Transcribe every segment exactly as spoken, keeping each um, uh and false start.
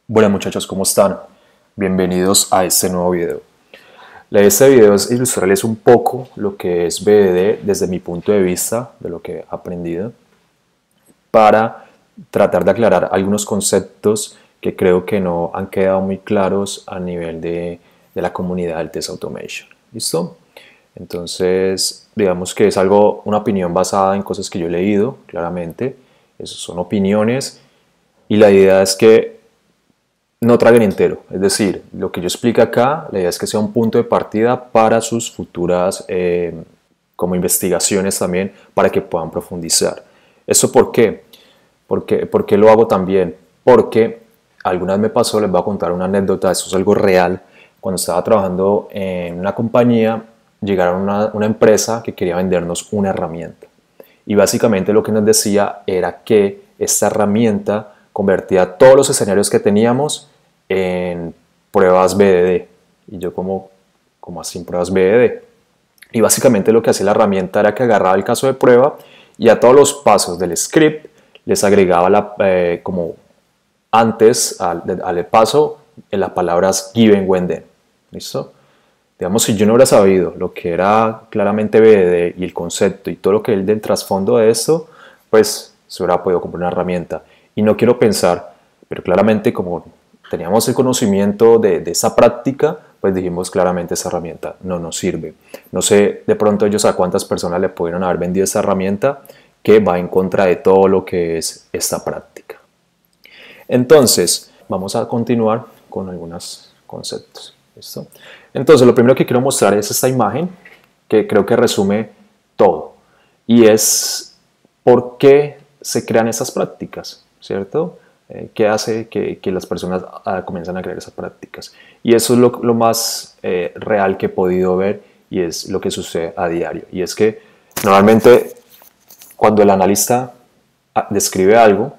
Buenas muchachos, ¿cómo están? Bienvenidos a este nuevo video. La idea de este video es ilustrarles un poco lo que es B D D desde mi punto de vista, de lo que he aprendido, para tratar de aclarar algunos conceptos que creo que no han quedado muy claros a nivel de, de la comunidad del Test Automation. ¿Listo? Entonces, digamos que es algo, una opinión basada en cosas que yo he leído, claramente. Esas son opiniones y la idea es que no traguen entero, es decir, lo que yo explico acá, la idea es que sea un punto de partida para sus futuras eh, como investigaciones también, para que puedan profundizar. ¿Eso por qué? ¿Por qué, por qué lo hago también? Porque alguna vez me pasó, les voy a contar una anécdota, eso es algo real. Cuando estaba trabajando en una compañía, llegaron una, una empresa que quería vendernos una herramienta. Y básicamente lo que nos decía era que esta herramienta convertía todos los escenarios que teníamos en pruebas B D D. Y yo como, como así en pruebas B D D. Y básicamente lo que hacía la herramienta era que agarraba el caso de prueba y a todos los pasos del script les agregaba la, eh, como antes al, al paso en las palabras given, when, then. ¿Listo? Digamos, si yo no hubiera sabido lo que era claramente B D D y el concepto y todo lo que es del trasfondo de esto, pues se hubiera podido comprar una herramienta. Y no quiero pensar, pero claramente como teníamos el conocimiento de, de esa práctica, pues dijimos claramente esa herramienta no nos sirve. No sé de pronto ellos a cuántas personas le pudieron haber vendido esta herramienta que va en contra de todo lo que es esta práctica. Entonces, vamos a continuar con algunos conceptos. ¿Listo? Entonces, lo primero que quiero mostrar es esta imagen que creo que resume todo. Y es por qué se crean esas prácticas, ¿cierto? Eh, ¿Qué hace que, que las personas ah, comiencen a crear esas prácticas? Y eso es lo, lo más eh, real que he podido ver y es lo que sucede a diario. Y es que normalmente cuando el analista describe algo,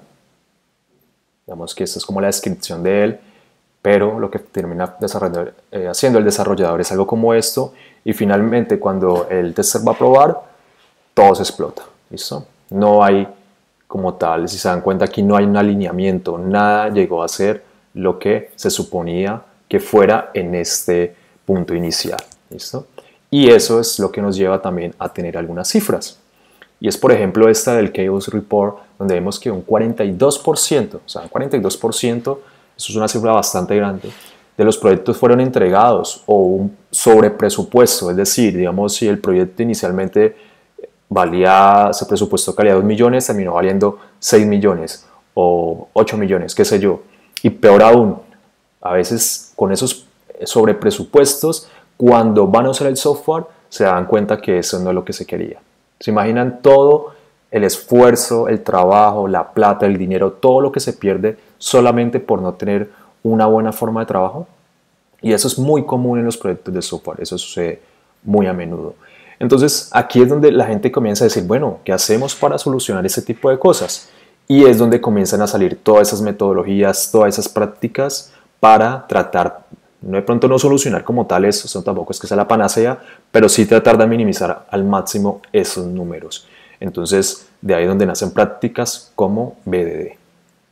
digamos que esta es como la descripción de él, pero lo que termina eh, haciendo el desarrollador es algo como esto, y finalmente cuando el tester va a probar, todo se explota, ¿listo? No hay como tal, si se dan cuenta aquí no hay un alineamiento, nada llegó a ser lo que se suponía que fuera en este punto inicial, ¿listo? Y eso es lo que nos lleva también a tener algunas cifras. Y es por ejemplo esta del Chaos Report, donde vemos que un cuarenta y dos por ciento, o sea, un cuarenta y dos por ciento, eso es una cifra bastante grande, de los proyectos fueron entregados o un sobrepresupuesto, es decir, digamos si el proyecto inicialmente valía, se presupuestó que valía dos millones, terminó valiendo seis millones o ocho millones, qué sé yo. Y peor aún, a veces con esos sobrepresupuestos, cuando van a usar el software, se dan cuenta que eso no es lo que se quería. ¿Se imaginan todo el esfuerzo, el trabajo, la plata, el dinero, todo lo que se pierde solamente por no tener una buena forma de trabajo? Y eso es muy común en los proyectos de software, eso sucede muy a menudo. Entonces aquí es donde la gente comienza a decir, bueno, ¿qué hacemos para solucionar ese tipo de cosas? Y es donde comienzan a salir todas esas metodologías, todas esas prácticas para tratar, no de pronto no solucionar como tal eso, eso tampoco es que sea la panacea, pero sí tratar de minimizar al máximo esos números. Entonces de ahí es donde nacen prácticas como B D D.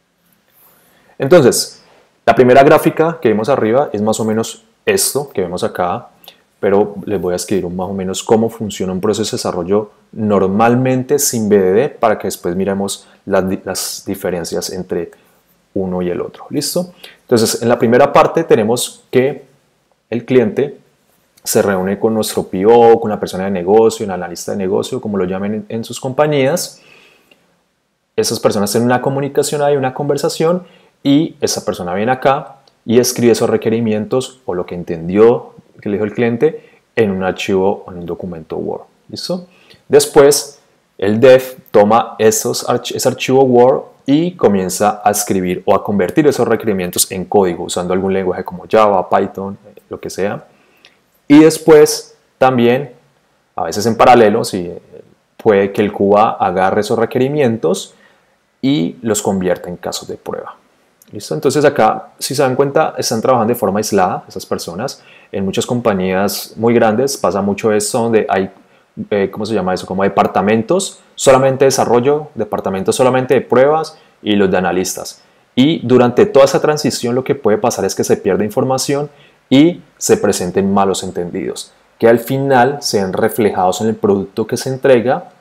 Entonces, la primera gráfica que vemos arriba es más o menos esto que vemos acá, pero les voy a escribir más o menos cómo funciona un proceso de desarrollo normalmente sin B D D para que después miremos las, las diferencias entre uno y el otro. ¿Listo? Entonces, en la primera parte tenemos que el cliente se reúne con nuestro P O, con la persona de negocio, un analista de negocio, como lo llamen en, en sus compañías. Esas personas tienen una comunicación ahí, una conversación, y esa persona viene acá y escribe esos requerimientos o lo que entendió que le dijo el cliente en un archivo o en un documento Word. ¿Listo? Después, el dev toma esos arch ese archivo Word y comienza a escribir o a convertir esos requerimientos en código usando algún lenguaje como Java, Python, lo que sea. Y después, también, a veces en paralelo, si puede que el Q A agarre esos requerimientos y los convierta en casos de prueba. ¿Listo? Entonces acá, si se dan cuenta, están trabajando de forma aislada esas personas. En muchas compañías muy grandes pasa mucho esto, donde hay, eh, ¿cómo se llama eso? Como departamentos, solamente de desarrollo, departamentos solamente de pruebas y los de analistas. y durante toda esa transición lo que puede pasar es que se pierda información y se presenten malos entendidos, que al final sean reflejados en el producto que se entrega,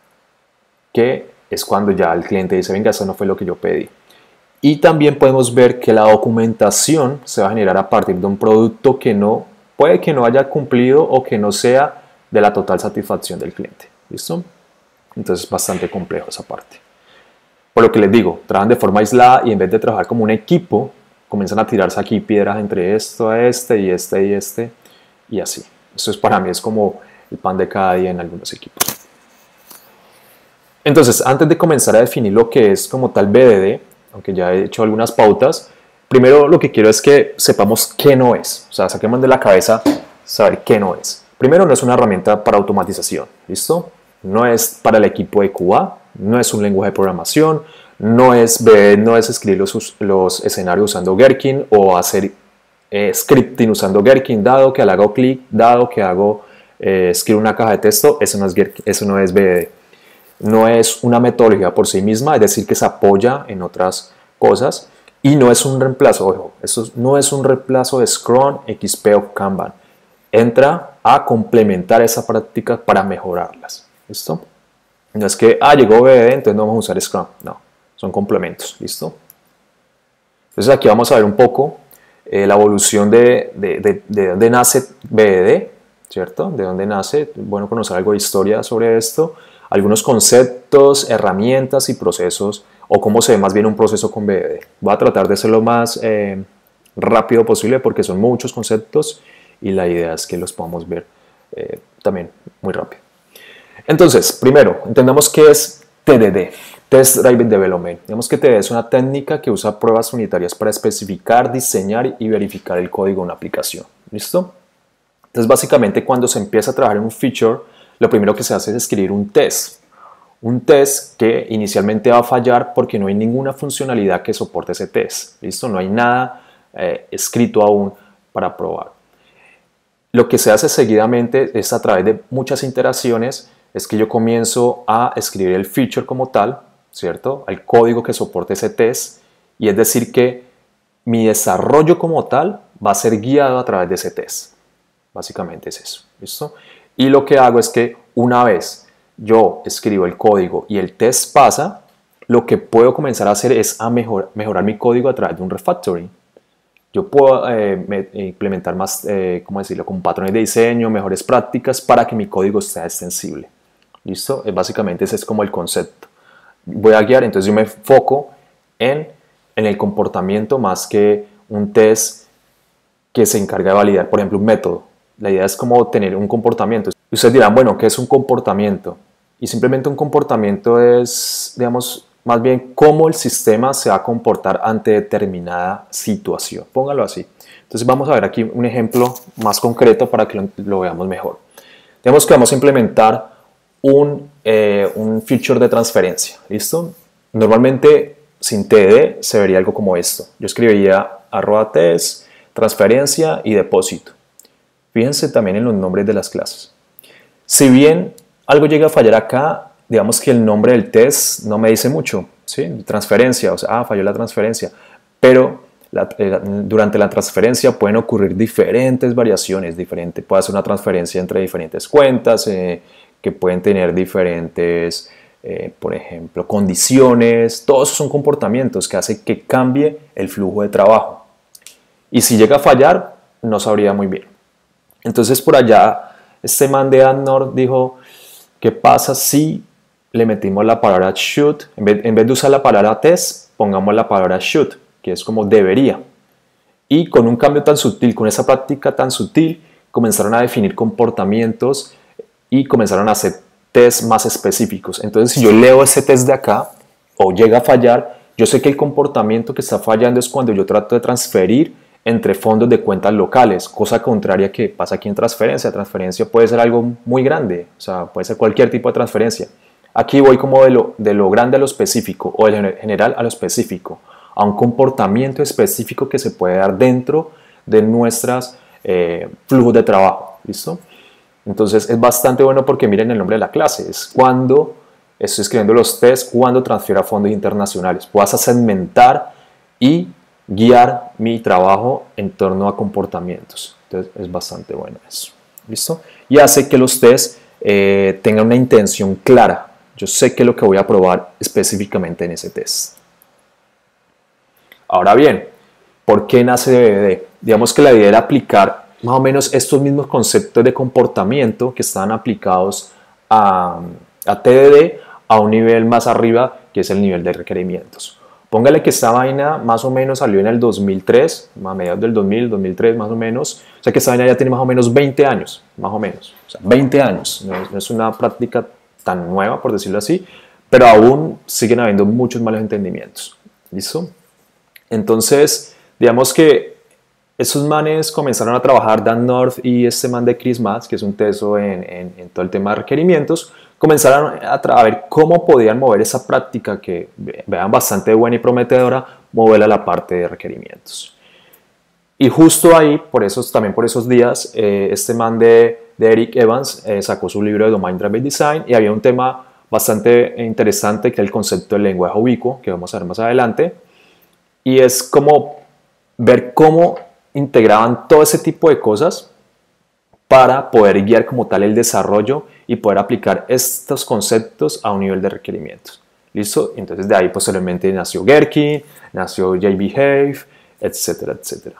que es cuando ya el cliente dice, venga, eso no fue lo que yo pedí. Y también podemos ver que la documentación se va a generar a partir de un producto que no, puede que no haya cumplido o que no sea de la total satisfacción del cliente. ¿Listo? Entonces es bastante complejo esa parte. Por lo que les digo, trabajan de forma aislada y en vez de trabajar como un equipo, comienzan a tirarse aquí piedras entre esto, este y este y este y así. Esto es, para mí es como el pan de cada día en algunos equipos. Entonces, antes de comenzar a definir lo que es como tal B D D, aunque ya he hecho algunas pautas, primero lo que quiero es que sepamos qué no es. O sea, saquemos de la cabeza saber qué no es. Primero, no es una herramienta para automatización, ¿listo? No es para el equipo de Q A, no es un lenguaje de programación, no es, no es escribir los, los escenarios usando Gherkin o hacer eh, scripting usando Gherkin, dado que al hago clic, dado que hago eh, escribir una caja de texto, eso no es, Gherkin, eso no es B D D. No es una metodología por sí misma, es decir, que se apoya en otras cosas y no es un reemplazo, ojo, eso no es un reemplazo de Scrum, X P o Kanban. Entra a complementar esa práctica para mejorarlas. ¿Listo? No es que, ah, llegó B D D, entonces no vamos a usar Scrum. No, son complementos. ¿Listo? Entonces aquí vamos a ver un poco eh, la evolución de, de, de, de dónde nace B D D, ¿cierto? De dónde nace, bueno conocer algo de historia sobre esto, algunos conceptos, herramientas y procesos, o cómo se ve más bien un proceso con B D D. Voy a tratar de ser lo más eh, rápido posible porque son muchos conceptos y la idea es que los podamos ver eh, también muy rápido. Entonces, primero, entendamos qué es T D D, Test Driven Development. Digamos que T D D es una técnica que usa pruebas unitarias para especificar, diseñar y verificar el código de una aplicación. ¿Listo? Entonces, básicamente, cuando se empieza a trabajar en un feature, lo primero que se hace es escribir un test. Un test que inicialmente va a fallar porque no hay ninguna funcionalidad que soporte ese test. ¿Listo? No hay nada eh, escrito aún para probar. Lo que se hace seguidamente es a través de muchas iteraciones, es que yo comienzo a escribir el feature como tal, ¿cierto? El código que soporte ese test, y es decir que mi desarrollo como tal va a ser guiado a través de ese test. Básicamente es eso, ¿listo? Y lo que hago es que una vez yo escribo el código y el test pasa, lo que puedo comenzar a hacer es a mejor, mejorar mi código a través de un refactoring. Yo puedo eh, implementar más, eh, ¿cómo decirlo?, con patrones de diseño, mejores prácticas para que mi código sea extensible. ¿Listo? Básicamente ese es como el concepto. Voy a guiar, entonces yo me enfoco en, en el comportamiento más que un test que se encarga de validar, por ejemplo, un método. La idea es como tener un comportamiento. Y ustedes dirán, bueno, ¿qué es un comportamiento? Y simplemente un comportamiento es, digamos, más bien cómo el sistema se va a comportar ante determinada situación. Póngalo así. Entonces vamos a ver aquí un ejemplo más concreto para que lo, lo veamos mejor. Digamos que vamos a implementar un, eh, un feature de transferencia. ¿Listo? Normalmente sin T D D se vería algo como esto. Yo escribiría arroba test, transferencia y depósito. Fíjense también en los nombres de las clases. Si bien algo llega a fallar acá, digamos que el nombre del test no me dice mucho, ¿sí? Transferencia, o sea, ah, falló la transferencia, pero la, eh, durante la transferencia pueden ocurrir diferentes variaciones, diferente, puede ser una transferencia entre diferentes cuentas, eh, que pueden tener diferentes, eh, por ejemplo, condiciones, todos esos son comportamientos que hacen que cambie el flujo de trabajo. Y si llega a fallar, no sabría muy bien. Entonces por allá, este man de AdNord dijo, ¿qué pasa si le metimos la palabra should? En vez, en vez de usar la palabra test, pongamos la palabra should, que es como debería. Y con un cambio tan sutil, con esa práctica tan sutil, comenzaron a definir comportamientos y comenzaron a hacer tests más específicos. Entonces, si yo leo ese test de acá, o llega a fallar, yo sé que el comportamiento que está fallando es cuando yo trato de transferir entre fondos de cuentas locales, cosa contraria que pasa aquí en transferencia. Transferencia puede ser algo muy grande, o sea, puede ser cualquier tipo de transferencia. Aquí voy como de lo, de lo grande a lo específico, o de lo general a lo específico, a un comportamiento específico que se puede dar dentro de nuestros eh, flujos de trabajo. ¿Listo? Entonces es bastante bueno porque miren el nombre de la clase, es cuando estoy escribiendo los tests, cuando transfiero a fondos internacionales. Vas a segmentar y guiar mi trabajo en torno a comportamientos. Entonces es bastante bueno eso. ¿Listo? Y hace que los test eh, tengan una intención clara. Yo sé qué es lo que voy a probar específicamente en ese test. Ahora bien, ¿por qué nace B D D? Digamos que la idea era aplicar más o menos estos mismos conceptos de comportamiento que estaban aplicados a, a T D D a un nivel más arriba, que es el nivel de requerimientos. Póngale que esta vaina más o menos salió en el dos mil tres, a mediados del dos mil, dos mil tres más o menos. O sea que esta vaina ya tiene más o menos veinte años, más o menos. O sea, veinte años. No es, no es una práctica tan nueva, por decirlo así, pero aún siguen habiendo muchos malos entendimientos. ¿Listo? Entonces, digamos que esos manes comenzaron a trabajar, Dan North y este man de Chris Matz, que es un teso en, en, en todo el tema de requerimientos, comenzaron a, a ver cómo podían mover esa práctica que vean bastante buena y prometedora, moverla a la parte de requerimientos. Y justo ahí, por esos, también por esos días, eh, este man de, de Eric Evans eh, sacó su libro de Domain Driven Design y había un tema bastante interesante que es el concepto del lenguaje ubicuo, que vamos a ver más adelante, y es como ver cómo integraban todo ese tipo de cosas para poder guiar como tal el desarrollo y poder aplicar estos conceptos a un nivel de requerimientos. ¿Listo? Entonces de ahí posteriormente nació Gherkin, nació JBehave, etcétera, etcétera.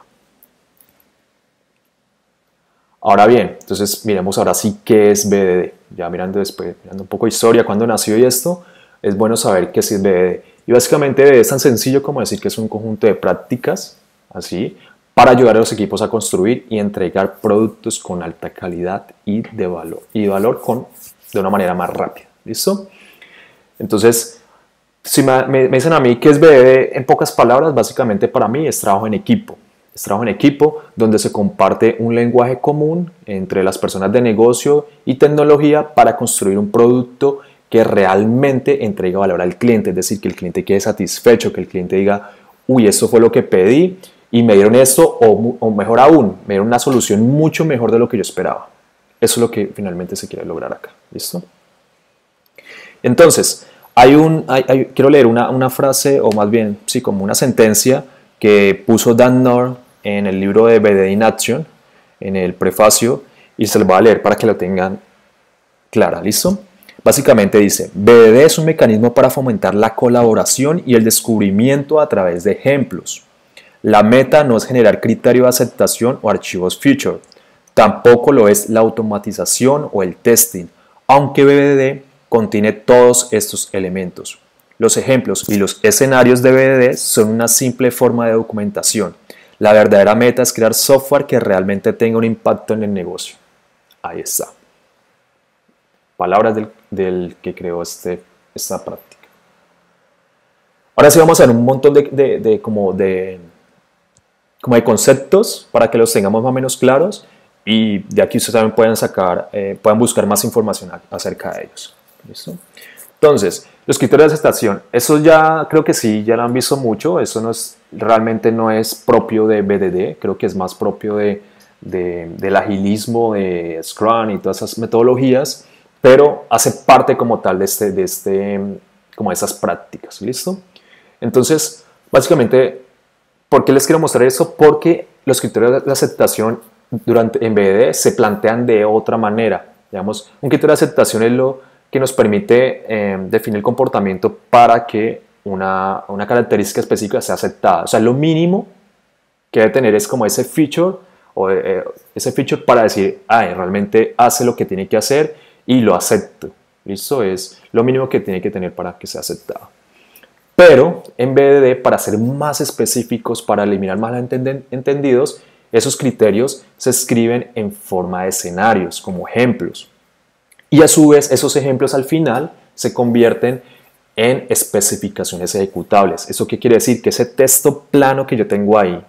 Ahora bien, entonces miremos ahora sí qué es B D D. Ya mirando después, mirando un poco de historia, cuándo nació y esto, es bueno saber qué sí es B D D. Y básicamente B D D es tan sencillo como decir que es un conjunto de prácticas, así, para ayudar a los equipos a construir y entregar productos con alta calidad y de valor, y de valor con, de una manera más rápida. ¿Listo? Entonces, si me, me, me dicen a mí qué es B D D, en pocas palabras, básicamente para mí es trabajo en equipo. Es trabajo en equipo donde se comparte un lenguaje común entre las personas de negocio y tecnología para construir un producto que realmente entregue valor al cliente. Es decir, que el cliente quede satisfecho, que el cliente diga, uy, esto fue lo que pedí y me dieron esto, o, o mejor aún, me dieron una solución mucho mejor de lo que yo esperaba. Eso es lo que finalmente se quiere lograr acá. ¿Listo? Entonces, hay un, hay, hay, quiero leer una, una frase, o más bien, sí, como una sentencia que puso Dan North en el libro de B D D in Action, en el prefacio, y se lo voy a leer para que lo tengan clara. ¿Listo? Básicamente dice, B D D es un mecanismo para fomentar la colaboración y el descubrimiento a través de ejemplos. La meta no es generar criterio de aceptación o archivos feature. Tampoco lo es la automatización o el testing, aunque B D D contiene todos estos elementos. Los ejemplos y los escenarios de B D D son una simple forma de documentación. La verdadera meta es crear software que realmente tenga un impacto en el negocio. Ahí está. Palabras del, del que creó este, esta práctica. Ahora sí vamos a ver un montón de, de, de, como de, como de conceptos para que los tengamos más o menos claros y de aquí ustedes también pueden sacar, eh, puedan buscar más información acerca de ellos. ¿Listo? Entonces, los criterios de aceptación, eso ya creo que sí, ya lo han visto mucho, eso no es, realmente no es propio de B D D, creo que es más propio de, de, del agilismo, de Scrum y todas esas metodologías, pero hace parte como tal de, este, de, este, como de esas prácticas, ¿listo? Entonces, básicamente, ¿por qué les quiero mostrar eso? Porque los criterios de aceptación durante, en B D D se plantean de otra manera. Digamos, un criterio de aceptación es lo que nos permite eh, definir el comportamiento para que una, una característica específica sea aceptada. O sea, lo mínimo que debe tener es como ese feature, o eh, ese feature para decir, ah, realmente hace lo que tiene que hacer y lo acepto. ¿Listo? Es lo mínimo que tiene que tener para que sea aceptado. Pero en B D D, para ser más específicos, para eliminar más entendidos, esos criterios se escriben en forma de escenarios, como ejemplos. Y a su vez, esos ejemplos al final se convierten en especificaciones ejecutables. ¿Eso qué quiere decir? Que ese texto plano que yo tengo ahí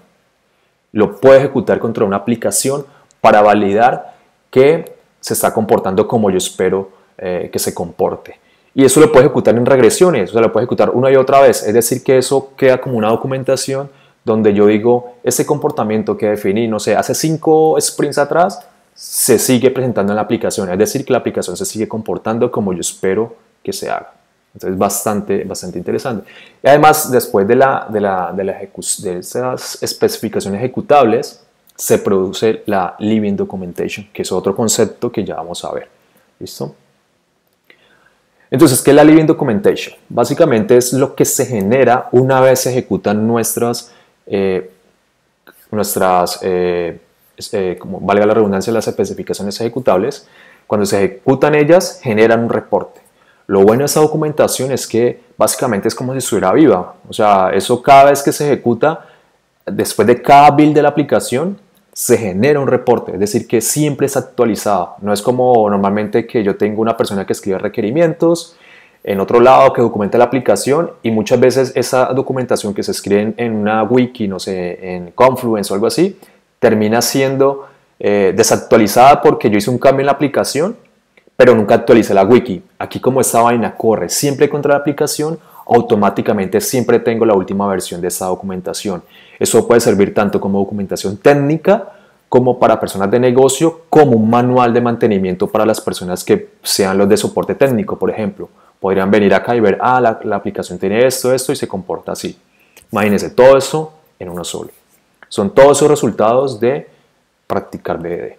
lo puedo ejecutar contra una aplicación para validar que se está comportando como yo espero eh, que se comporte. Y eso lo puedo ejecutar en regresiones, o sea, lo puedo ejecutar una y otra vez. Es decir, que eso queda como una documentación donde yo digo, ese comportamiento que definí, no sé, hace cinco sprints atrás, se sigue presentando en la aplicación. Es decir, que la aplicación se sigue comportando como yo espero que se haga. Entonces, bastante, bastante interesante. Y además, después de, la, de, la, de, la de esas especificaciones ejecutables, se produce la Living Documentation, que es otro concepto que ya vamos a ver. ¿Listo? Entonces, ¿qué es la Living Documentation? Básicamente es lo que se genera una vez se ejecutan nuestras, eh, nuestras eh, eh, como valga la redundancia, las especificaciones ejecutables. Cuando se ejecutan ellas, generan un reporte. Lo bueno de esta documentación es que básicamente es como si estuviera viva. O sea, eso cada vez que se ejecuta, después de cada build de la aplicación, se genera un reporte. Es decir, que siempre es actualizado. No es como normalmente que yo tengo una persona que escribe requerimientos, en otro lado que documenta la aplicación, y muchas veces esa documentación que se escribe en una wiki, no sé, en Confluence o algo así, termina siendo eh, desactualizada porque yo hice un cambio en la aplicación, pero nunca actualicé la wiki. Aquí, como esta vaina corre siempre contra la aplicación, automáticamente siempre tengo la última versión de esta documentación. Eso puede servir tanto como documentación técnica, como para personas de negocio, como un manual de mantenimiento para las personas que sean los de soporte técnico, por ejemplo. Podrían venir acá y ver, ah, la, la aplicación tiene esto, esto y se comporta así. Imagínense todo eso en uno solo. Son todos esos resultados de practicar B D D.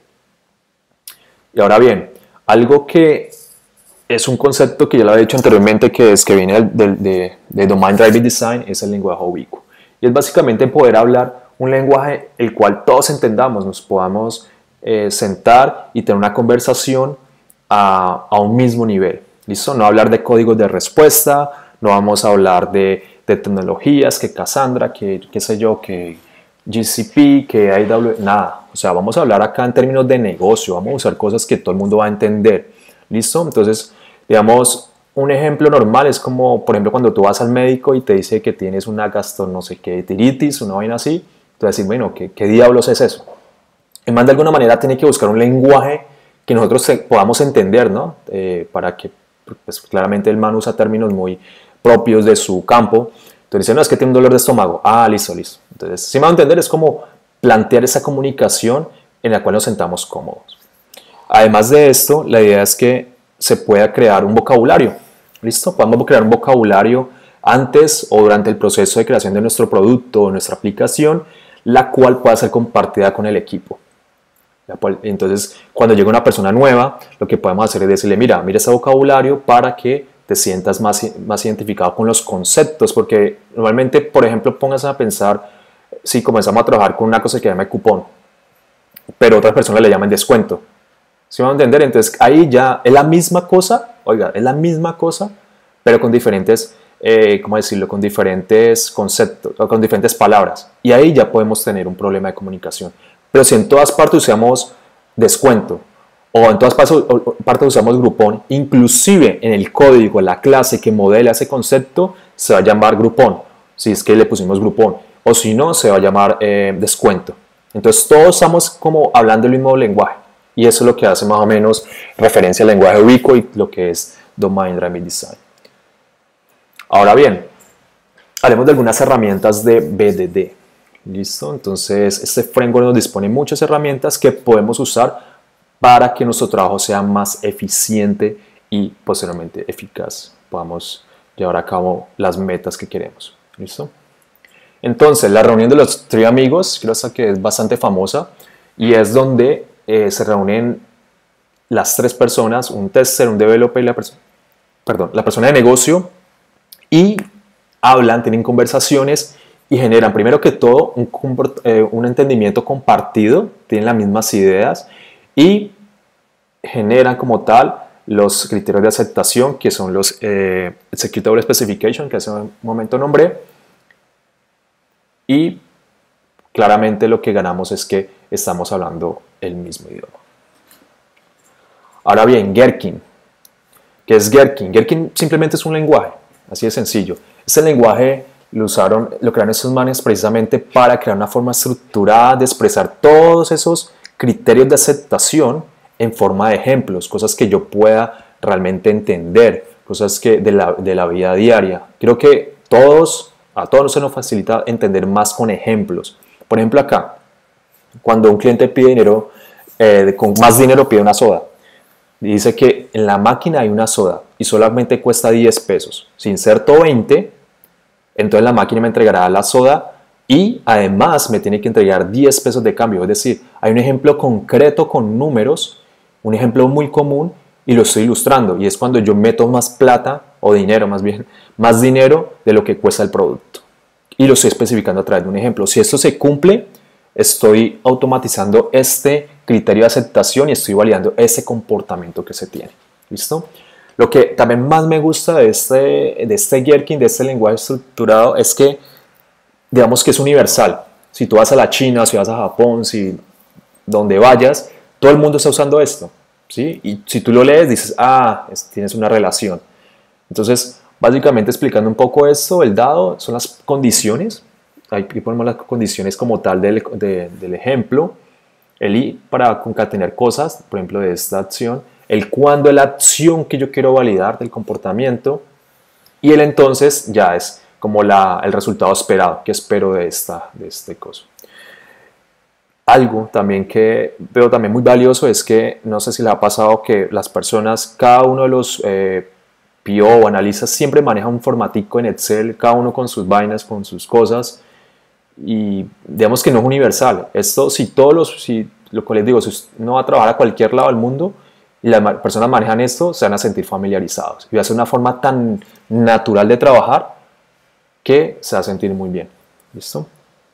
Y ahora bien, algo que es un concepto que ya lo había dicho anteriormente, que es que viene del, de, de Domain Driven Design, es el lenguaje ubicuo. Y es básicamente poder hablar un lenguaje el cual todos entendamos, nos podamos eh, sentar y tener una conversación a, a un mismo nivel. ¿Listo? No hablar de códigos de respuesta, no vamos a hablar de, de tecnologías, que Cassandra, que qué sé yo, que G C P, que A W S, nada. O sea, vamos a hablar acá en términos de negocio, vamos a usar cosas que todo el mundo va a entender. ¿Listo? Entonces, digamos, un ejemplo normal es como, por ejemplo, cuando tú vas al médico y te dice que tienes una gastro no sé qué, tiritis, una vaina así, tú vas a decir, bueno, ¿qué, qué diablos es eso? Y más de alguna manera tiene que buscar un lenguaje que nosotros podamos entender, ¿no? Eh, para que, pues claramente el man usa términos muy propios de su campo. Entonces dice, no, es que tiene un dolor de estómago. Ah, listo, listo. Entonces, si me va a entender, es como plantear esa comunicación en la cual nos sentamos cómodos. Además de esto, la idea es que se pueda crear un vocabulario. ¿Listo? Podemos crear un vocabulario antes o durante el proceso de creación de nuestro producto o nuestra aplicación, la cual pueda ser compartida con el equipo. Entonces, cuando llega una persona nueva, lo que podemos hacer es decirle, mira, mira ese vocabulario para que te sientas más, más identificado con los conceptos, porque normalmente, por ejemplo, póngase a pensar, si comenzamos a trabajar con una cosa que se llama cupón, pero otras personas le llaman descuento. ¿Sí van a entender? Entonces ahí ya es la misma cosa, oiga, es la misma cosa, pero con diferentes, eh, ¿cómo decirlo? Con diferentes conceptos, o con diferentes palabras. Y ahí ya podemos tener un problema de comunicación. Pero si en todas partes usamos descuento, o en todas partes usamos grupón, inclusive en el código, la clase que modela ese concepto, se va a llamar grupón, si es que le pusimos grupón, o si no, se va a llamar eh, descuento. Entonces todos estamos como hablando el mismo lenguaje. Y eso es lo que hace más o menos referencia al lenguaje ubicuo y lo que es Domain Driven Design. Ahora bien, hablemos de algunas herramientas de B D D. ¿Listo? Entonces, este framework nos dispone muchas herramientas que podemos usar para que nuestro trabajo sea más eficiente y posteriormente eficaz. Podamos llevar a cabo las metas que queremos. ¿Listo? Entonces, la reunión de los tres amigos, creo que es bastante famosa y es donde Eh, se reúnen las tres personas, un tester, un developer y la persona, perdón, la persona de negocio, y hablan, tienen conversaciones y generan primero que todo un, eh, un entendimiento compartido, tienen las mismas ideas y generan como tal los criterios de aceptación, que son los eh, Executable Specification, que hace un momento nombré, y claramente lo que ganamos es que estamos hablando el mismo idioma. Ahora bien, Gherkin. ¿Qué es Gherkin? Gherkin simplemente es un lenguaje, así de sencillo. Este lenguaje lo usaron, lo crearon estos manes precisamente para crear una forma estructurada de expresar todos esos criterios de aceptación en forma de ejemplos, cosas que yo pueda realmente entender, cosas que de la, de la vida diaria. Creo que todos, a todos se nos facilita entender más con ejemplos. Por ejemplo, acá, cuando un cliente pide dinero, eh, con más dinero pide una soda. Dice que en la máquina hay una soda. Y y solamente cuesta diez pesos. Si inserto veinte, entonces la máquina me entregará la soda y además me tiene que entregar diez pesos de cambio. Es decir, hay un ejemplo concreto con números, un ejemplo muy común, y lo estoy ilustrando. Y es cuando yo meto más plata, o dinero más bien, más dinero de lo que cuesta el producto. Y lo estoy especificando a través de un ejemplo. Si esto se cumple, estoy automatizando este criterio de aceptación y estoy validando ese comportamiento que se tiene. ¿Listo? Lo que también más me gusta de este, de este Gherkin, de este lenguaje estructurado, es que digamos que es universal. Si tú vas a la China, si vas a Japón, si donde vayas, todo el mundo está usando esto, ¿sí? Y si tú lo lees, dices, ah, es, tienes una relación. Entonces, básicamente explicando un poco esto, el dado son las condiciones. Aquí ponemos las condiciones como tal del, de, del ejemplo. El i para concatenar cosas, por ejemplo, de esta acción. El cuándo es la acción que yo quiero validar del comportamiento. Y el entonces ya es como la, el resultado esperado, que espero de, esta, de este coso. Algo también que veo también muy valioso es que, no sé si les ha pasado que las personas, cada uno de los eh, P O o analistas siempre maneja un formatico en Excel, cada uno con sus vainas, con sus cosas, y digamos que no es universal. Esto, si todos los, si lo que les digo, si uno va a trabajar a cualquier lado del mundo y las personas manejan esto, se van a sentir familiarizados. Y va a ser una forma tan natural de trabajar que se va a sentir muy bien. ¿Listo?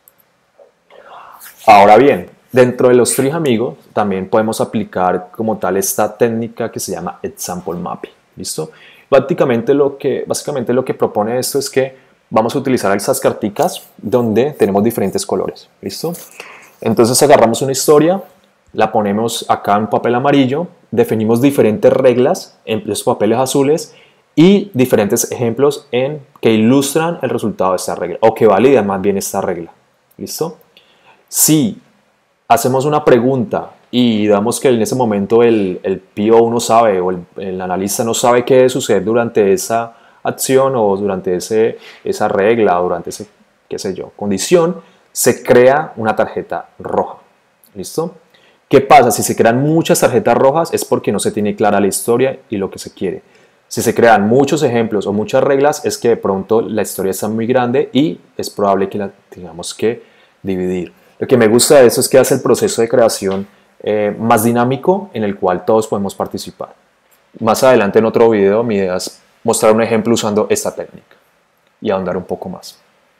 Ahora bien, dentro de los tres amigos también podemos aplicar como tal esta técnica que se llama Example Mapping. ¿Listo? Básicamente lo que, básicamente lo que propone esto es que vamos a utilizar esas carticas donde tenemos diferentes colores. ¿Listo? Entonces agarramos una historia, la ponemos acá en papel amarillo, definimos diferentes reglas en los papeles azules y diferentes ejemplos en, que ilustran el resultado de esta regla o que validan más bien esta regla. ¿Listo? Si hacemos una pregunta y damos que en ese momento el, el P O no sabe o el, el analista no sabe qué debe suceder durante esa acción o durante ese, esa regla o durante ese, qué sé yo, condición, se crea una tarjeta roja. ¿Listo? ¿Qué pasa? Si se crean muchas tarjetas rojas es porque no se tiene clara la historia y lo que se quiere. Si se crean muchos ejemplos o muchas reglas es que de pronto la historia está muy grande y es probable que la tengamos que dividir. Lo que me gusta de eso es que hace el proceso de creación eh, más dinámico en el cual todos podemos participar. Más adelante en otro video mi idea es mostrar un ejemplo usando esta técnica y ahondar un poco más.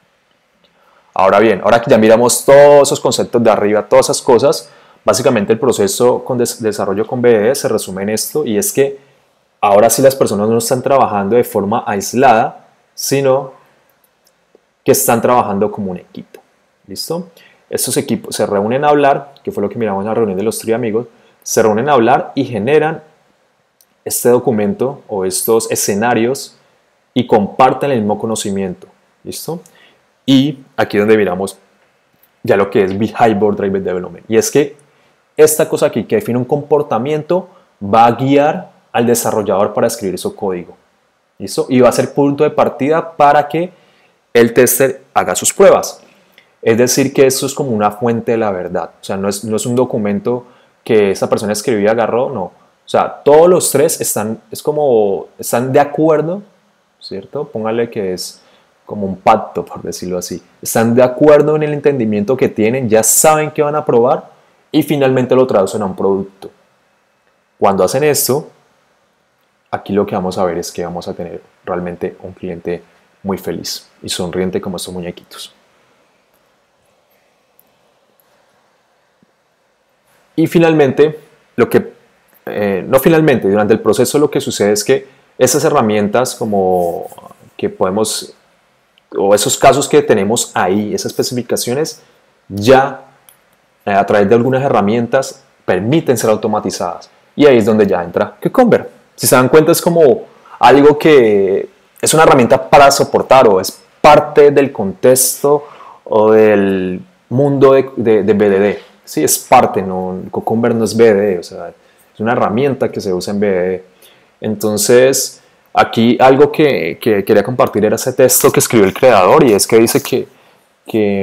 Ahora bien, ahora que ya miramos todos esos conceptos de arriba, todas esas cosas, básicamente el proceso con des desarrollo con B D D se resume en esto y es que ahora sí las personas no están trabajando de forma aislada, sino que están trabajando como un equipo. ¿Listo? Estos equipos se reúnen a hablar, que fue lo que miramos en la reunión de los tres amigos, se reúnen a hablar y generan este documento o estos escenarios y comparten el mismo conocimiento. ¿Listo? Y aquí es donde miramos ya lo que es Behavior Driven Development. Y es que esta cosa aquí que define un comportamiento va a guiar al desarrollador para escribir su código. ¿Listo? Y va a ser punto de partida para que el tester haga sus pruebas. Es decir, que esto es como una fuente de la verdad. O sea, no es, no es un documento que esa persona escribió y agarró, no. O sea, todos los tres están, es como, están de acuerdo, ¿cierto? Póngale que es como un pacto, por decirlo así. Están de acuerdo en el entendimiento que tienen, ya saben que van a probar y finalmente lo traducen a un producto. Cuando hacen esto, aquí lo que vamos a ver es que vamos a tener realmente un cliente muy feliz y sonriente como estos muñequitos. Y finalmente, lo que, eh, no finalmente, durante el proceso lo que sucede es que esas herramientas como que podemos, o esos casos que tenemos ahí, esas especificaciones, ya eh, a través de algunas herramientas permiten ser automatizadas. Y ahí es donde ya entra Cucumber. Si se dan cuenta es como algo que es una herramienta para soportar o es parte del contexto o del mundo de, de, de B D D. Sí, es parte, no, Cucumber no es B D D, o sea, es una herramienta que se usa en B D D. Entonces, aquí algo que, que quería compartir era ese texto que escribió el creador y es que dice que, que,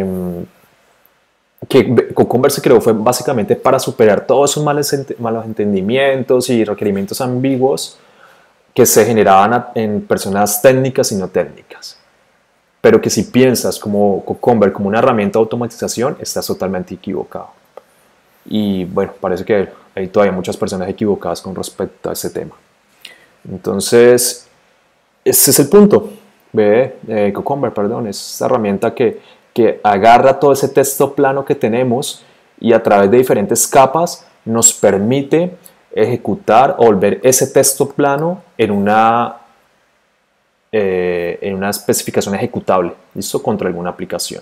que Cucumber se creó fue básicamente para superar todos esos malos, malos entendimientos y requerimientos ambiguos que se generaban en personas técnicas y no técnicas. Pero que si piensas como Cucumber como una herramienta de automatización, estás totalmente equivocado. Y bueno, parece que hay todavía muchas personas equivocadas con respecto a ese tema. Entonces, ese es el punto. Ve, eh, Cucumber, perdón, es esa herramienta que, que agarra todo ese texto plano que tenemos y a través de diferentes capas nos permite ejecutar o volver ese texto plano en una, eh, en una especificación ejecutable, ¿listo? Contra alguna aplicación.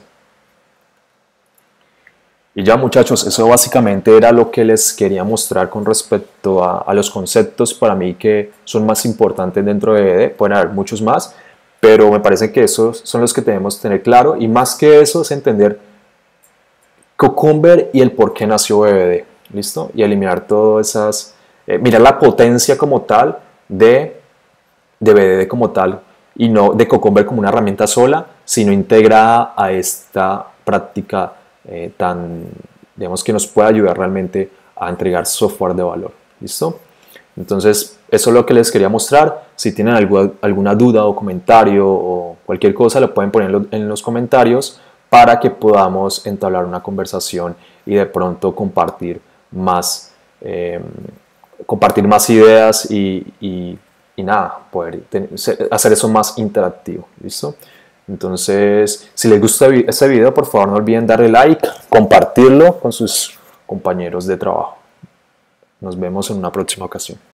Y ya, muchachos, eso básicamente era lo que les quería mostrar con respecto a, a los conceptos para mí que son más importantes dentro de B B D. Pueden haber muchos más, pero me parece que esos son los que debemos tener claro, y más que eso es entender Cucumber y el por qué nació B B D, ¿listo? Y eliminar todas esas, eh, mirar la potencia como tal de, de B B D como tal, y no de Cucumber como una herramienta sola, sino integrada a esta práctica eh, tan, digamos, que nos puede ayudar realmente a entregar software de valor, ¿listo? Entonces, eso es lo que les quería mostrar. Si tienen alguna, alguna duda o comentario o cualquier cosa, lo pueden poner en los comentarios para que podamos entablar una conversación y de pronto compartir más, eh, compartir más ideas y, y, y nada, poder tener, hacer eso más interactivo, ¿listo? Entonces, si les gusta este video, por favor no olviden darle like, compartirlo con sus compañeros de trabajo. Nos vemos en una próxima ocasión.